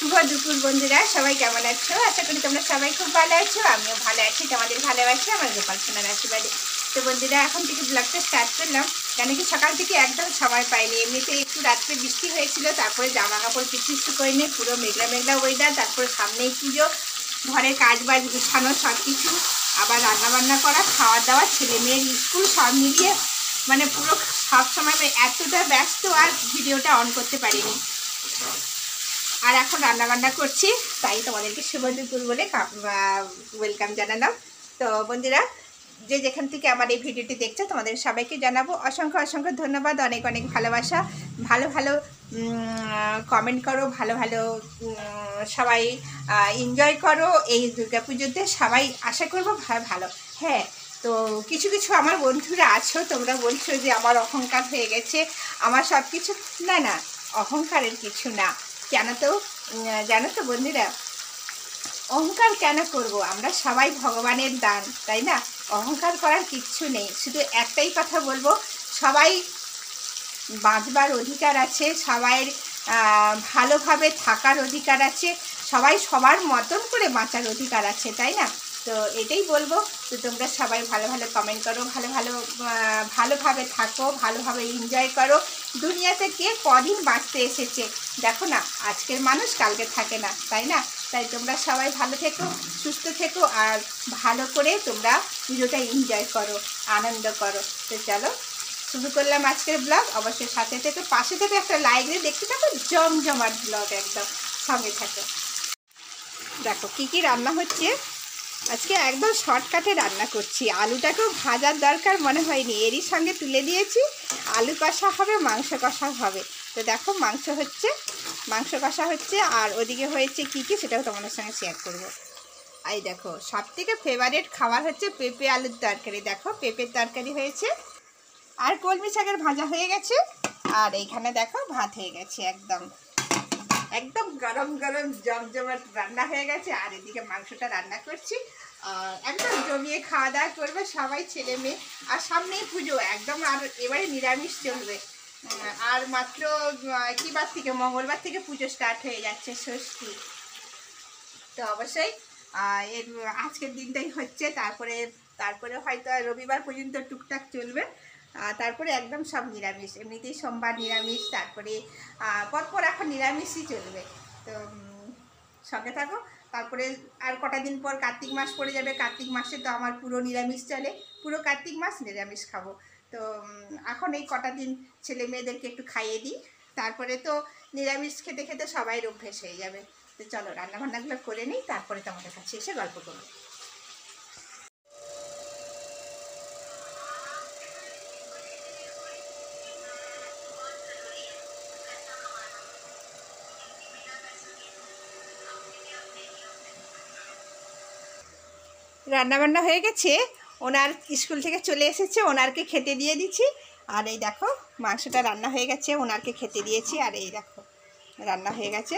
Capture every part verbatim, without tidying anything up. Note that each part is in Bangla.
শুভ দুপুর বন্ধুরা, সবাই কেমন আছো? আশা করি তোমরা সবাই খুব ভালো আছো। আমিও ভালো আছি, তোমাদের ভালোবাসি আমার গোপাল সোনার আশীর্বাদে। তো বন্ধুরা, এখন থেকে ব্লগটা স্টার্ট করলাম, কেন কি সকাল থেকে একদম সময় পাইনি। এমনিতে একটু রাত্রে বৃষ্টি হয়েছিল, তারপরে জামা কাপড় কিছু শুকোয়নি, পুরো মেঘলা মেঘলা ওয়েদার। তারপরে সামনেই পুজো, ঘরের কাজ বাজ গুছানো সব কিছু, আবার রান্নাবান্না করা, খাওয়া দাওয়া, ছেলে মেয়ের স্কুল, সব মিলিয়ে মানে পুরো সব সময় এতটা ব্যস্ত আর ভিডিওটা অন করতে পারিনি। আর এখন রান্না বান্না করছি, তাই তোমাদেরকে শুভ দুপুর বলে ওয়েলকাম জানালাম। তো বন্ধুরা, যে যেখান থেকে আমার এই ভিডিওটি দেখছো তোমাদের সবাইকে জানাবো অসংখ্য অসংখ্য ধন্যবাদ, অনেক অনেক ভালোবাসা। ভালো ভালো কমেন্ট করো, ভালো ভালো সবাই এনজয় করো এই দুর্গাপুজোতে। সবাই আশা করবো ভালো ভালো হ্যাঁ। তো কিছু কিছু আমার বন্ধুরা আছো, তোমরা বলছো যে আমার অহংকার হয়ে গেছে, আমার সব কিছু। না না, অহংকারের কিছু না। কেন তো জানো তো বন্ধুরা, অহংকার কেন করব? আমরা সবাই ভগবানের দান, তাই না? অহংকার করার কিচ্ছু নেই। শুধু একটাই কথা বলবো, সবাই বাঁচবার অধিকার আছে, সবাই ভালোভাবে থাকার অধিকার আছে, সবাই সবার মতন করে বাঁচার অধিকার আছে, তাই না? তো এটাই বলবো। তো তোমরা সবাই ভালো ভালো কমেন্ট করো, ভালো ভালো ভালোভাবে থাকো, ভালোভাবে এনজয় করো। দুনিয়াতে কে কদিন বাঁচতে এসেছে দেখো না, আজকের মানুষ কালকে থাকে না, তাই না? তাই তোমরা সবাই ভালো থেকো, সুস্থ থেকো, আর ভালো করে তোমরা পুজোটা এনজয় করো, আনন্দ করো। তো চলো শুরু করলাম আজকের ব্লগ। অবশ্যই সাথে থেকে পাশে থেকে একটা লাইক দিয়ে দেখতে থাকো, জমজমাট ব্লগ, একদম সঙ্গে থাকো। দেখো কি কি রান্না হচ্ছে আজকে, একদম শর্টকাটে রান্না করছি। আলুটাকেও ভাজার দরকার মনে হয়নি, এরই সঙ্গে তুলে দিয়েছি। আলু কষা হবে, মাংস কষা হবে। তো দেখো মাংস হচ্ছে, মাংস কষা হচ্ছে, আর ওদিকে হয়েছে কি কি সেটাও তোমাদের সঙ্গে শেয়ার করবো। এই দেখো, সব থেকে ফেভারিট খাবার হচ্ছে পেঁপে আলুর তরকারি। দেখো পেঁপের তরকারি হয়েছে, আর কলমি শাকের ভাজা হয়ে গেছে, আর এইখানে দেখো ভাত হয়ে গেছে। একদম একদম গরম গরম জমজমাট রান্না হয়ে গেছে। আর এদিকে মাংসটা রান্না করছি, একদম জমিয়ে খাওয়া দাওয়া করবে সবাই, ছেলে মেয়ে। আর সামনেই পুজো একদম, আর এবারে নিরামিষ চলবে। আর মাত্র কি বার থেকে, মঙ্গলবার থেকে পুজো স্টার্ট হয়ে যাচ্ছে, ষষ্ঠী। তো অবশ্যই এর আজকের দিনটাই হচ্ছে, তারপরে তারপরে হয়তো রবিবার পর্যন্ত টুকটাক চলবে, তারপরে একদম সব নিরামিষ। এমনিতেই সোমবার নিরামিষ, তারপরে পরপর এখন নিরামিষই চলবে। তো সঙ্গে থাকো। তারপরে আর কটা দিন পর কার্তিক মাস পড়ে যাবে, কার্তিক মাসে তো আমার পুরো নিরামিষ চলে, পুরো কার্তিক মাস নিরামিষ খাবো। তো এখন এই কটা দিন ছেলে মেয়েদেরকে একটু খাইয়ে দিই, তারপরে তো নিরামিষ খেতে খেতে সবাই অভ্যেস হয়ে যাবে। তো চলো রান্নাবান্নাগুলো করে নিই, তারপরে তোমাদের কাছে এসে গল্প করবো। রান্নাবান্না হয়ে গেছে, ওনার স্কুল থেকে চলে এসেছে, ওনারকে খেতে দিয়ে দিচ্ছি। আর এই দেখো মাংসটা রান্না হয়ে গেছে, ওনারকে খেতে দিয়েছি। আর এই দেখো রান্না হয়ে গেছে।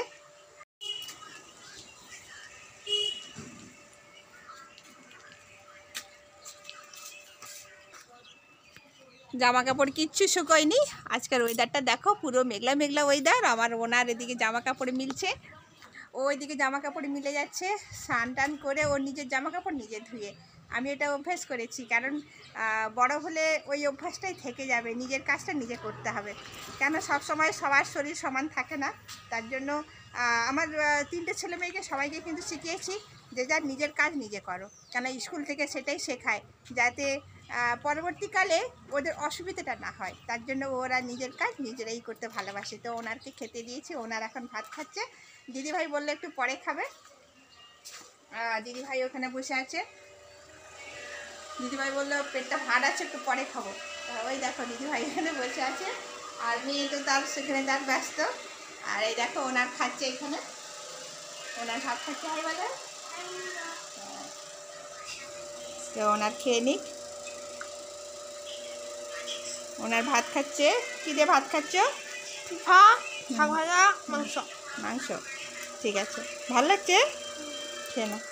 জামা কাপড় কিচ্ছু শুকোয়নি, আজকের ওয়েদারটা দেখো, পুরো মেঘলা মেঘলা ওয়েদার। আমার ওনার এদিকে জামা কাপড় মিলছে, ও ওইদিকে জামা কাপড় মিলে যাচ্ছে। স্নান টান করে ওর নিজের জামা কাপড় নিজে ধুয়ে, আমি এটা অভ্যাস করেছি, কারণ বড় হলে ওই অভ্যাসটাই থেকে যাবে, নিজের কাজটা নিজে করতে হবে। কেন সব সময় সবার শরীর সমান থাকে না, তার জন্য আমার তিনটে ছেলে মেয়েকে সবাইকে কিন্তু শিখিয়েছি যে যার নিজের কাজ নিজে করো, কেন স্কুল থেকে সেটাই শেখায়, যাতে পরবর্তীকালে ওদের অসুবিধাটা না হয়। তার জন্য ওরা নিজের কাজ নিজেরাই করতে ভালোবাসে। তো ওনারকে খেতে দিয়েছি, ওনার এখন ভাত খাচ্ছে। দিদিভাই বললো একটু পরে খাবে, দিদিভাই ওখানে বসে আছে। দিদিভাই বললো পেটটা ভার আছে, একটু পরে খাবো। ওই দেখো দিদিভাই এখানে বসে আছে, আর মেয়ে তো তার সেখানে তার ব্যস্ত। আর এই দেখো ওনার খাচ্ছে, এখানে ওনার ভাত খাচ্ছে। হয় বলে তো ওনার খেয়ে নিক, ওনার ভাত খাচ্ছে। কী দিয়ে ভাত খাচ্ছ? ভাত, শাক ভাজা, মাংস। মাংস, ঠিক আছে, ভালো লাগছে, খেয়ে নাও।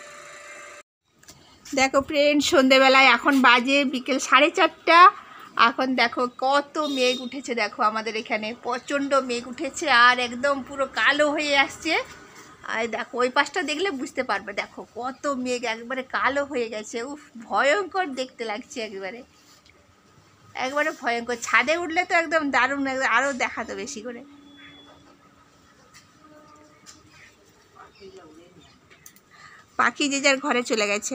দেখো ফ্রেন্ড, সন্ধেবেলায় এখন বাজে বিকেল সাড়ে চারটা। এখন দেখো কত মেঘ উঠেছে, দেখো আমাদের এখানে প্রচণ্ড মেঘ উঠেছে, আর একদম পুরো কালো হয়ে আসছে। আর দেখো ওই পাশটা দেখলে বুঝতে পারবে, দেখো কত মেঘ একবারে কালো হয়ে গেছে। উফ, ভয়ঙ্কর দেখতে লাগছে একবারে, একবারে ভয়ঙ্কর। ছাদে উঠলে তো একদম দারুণ, আরও দেখাতো বেশি করে। পাখি যে যার ঘরে চলে গেছে।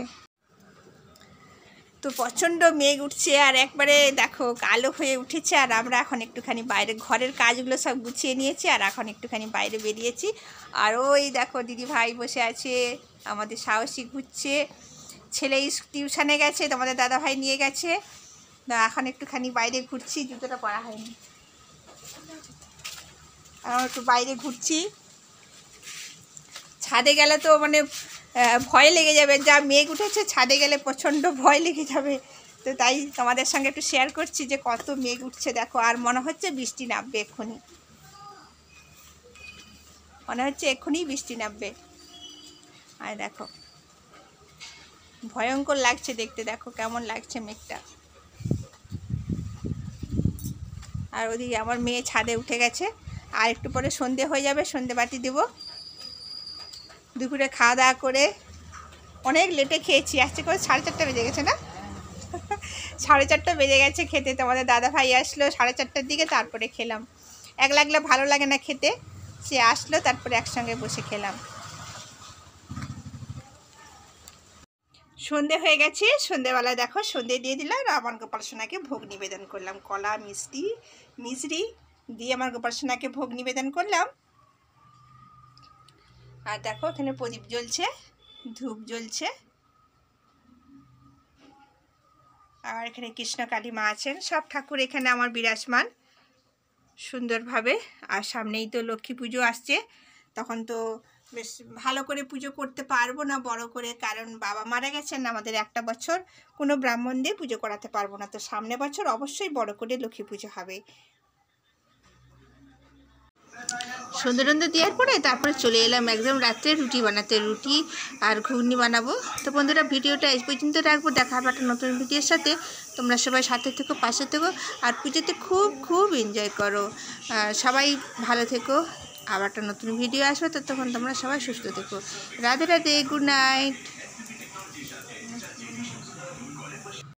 তো প্রচণ্ড মেঘ উঠছে আর একবারে দেখো কালো হয়ে উঠেছে। আর আমরা এখন একটুখানি বাইরে ঘরের কাজগুলো সব গুছিয়ে নিয়েছি আর এখন একটুখানি বাইরে বেরিয়েছি। আর ওই দেখো দিদি ভাই বসে আছে, আমাদের সাহসী ঘুরছে, ছেলে টিউশনে গেছে, তোমাদের দাদা ভাই নিয়ে গেছে। এখন একটুখানি বাইরে ঘুরছি, জুতোটা পরা হয়নি, এখন একটু বাইরে ঘুরছি। ছাদে গেলে তো মানে ভয় লেগে যাবে, যা মেঘ উঠেছে ছাদে গেলে প্রচণ্ড ভয় লেগে যাবে। তো তাই তোমাদের সঙ্গে একটু শেয়ার করছি যে কত মেঘ উঠছে দেখো। আর মনে হচ্ছে বৃষ্টি নামবে এক্ষুনি, মনে হচ্ছে এক্ষুনি বৃষ্টি নামবে। আর দেখো ভয়ঙ্কর লাগছে দেখতে, দেখো কেমন লাগছে মেঘটা। আর ওদিকে আমার মেয়ে ছাদে উঠে গেছে, আর একটু পরে সন্ধে হয়ে যাবে, সন্ধে বাতি দেবো। দুপুরে খাওয়া দাওয়া করে অনেক লেটে খেয়েছি, আসছে করে সাড়ে চারটা বেজে গেছে না, সাড়ে চারটা বেজে গেছে খেতে। তোমাদের দাদা ভাই আসলো সাড়ে চারটার দিকে, তারপরে খেলাম। এক লাগলে ভালো লাগে না খেতে, সে আসলো তারপরে একসঙ্গে বসে খেলাম। সন্ধে হয়ে গেছে, সন্ধেবেলায় দেখো সন্ধে দিয়ে দিলাম আর আমার গোপাল সোনাকে ভোগ নিবেদন করলাম। কলা, মিষ্টি, মিছরি দিয়ে আমার গোপাল সোনাকে ভোগ নিবেদন করলাম। আর দেখো এখানে প্রদীপ জ্বলছে, ধূপ জ্বলছে। আর এখানে কৃষ্ণ কালী মা আছেন, সব ঠাকুর এখানে আমার বিরাজমান সুন্দরভাবে। আর সামনেই তো লক্ষ্মী পুজো আসছে, তখন তো বেশ ভালো করে পুজো করতে পারবো না বড় করে, কারণ বাবা মারা গেছেন, আমাদের একটা বছর কোনো ব্রাহ্মণ দিয়ে পুজো করাতে পারবো না। তো সামনে বছর অবশ্যই বড় করে লক্ষ্মী পুজো হবে। সন্ধ্যে টন্ধে দেওয়ার পরে তারপরে চলে এলাম একদম রাত্রে রুটি বানাতে, রুটি আর ঘুগনি বানাবো। তো বন্ধুরা ভিডিওটা এই পর্যন্ত রাখবো, দেখা হবে একটা নতুন ভিডিওর সাথে। তোমরা সবাই সাথে থেকো, পাশে থেকো, আর পুজোতে খুব খুব এনজয় করো, সবাই ভালো থেকো। আবার একটা নতুন ভিডিও আসবে, ততক্ষণ তোমরা সবাই সুস্থ থেকো। Radhe Radhe, good night.